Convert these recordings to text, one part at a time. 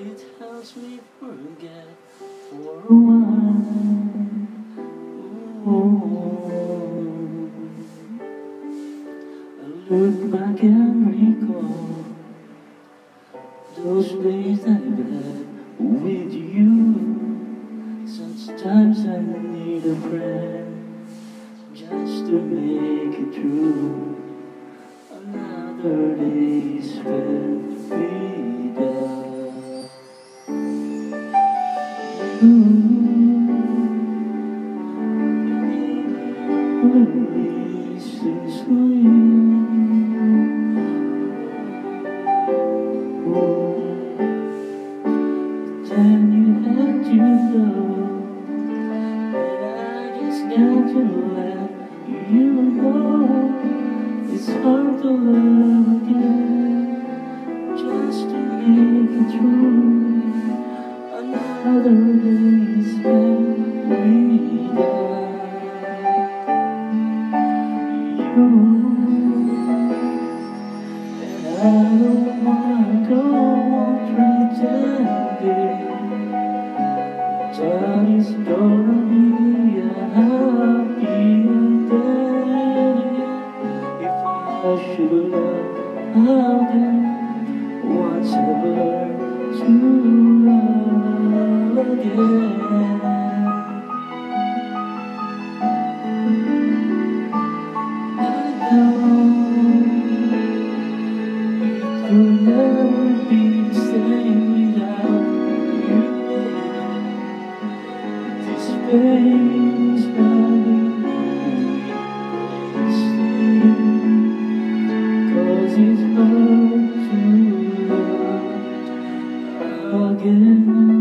It helps me forget for a while. I look back and recall those days I've had with you. Sometimes I need a friend just to make it through. Another day spent without you. Since then you had to know that I just got to let you know it's hard to love again, just to make it through. Another day spent without you. And I don't wanna go on pretending that it's gonna be a happy day. If I should love again, once I've learned to love again. It will never be the same without you. This pain's running away, 'cause it's hard to love again.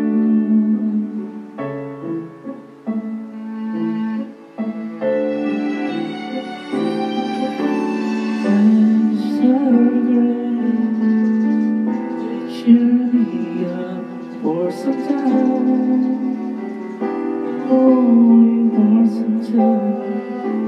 Cheer me up for some time, only for some time.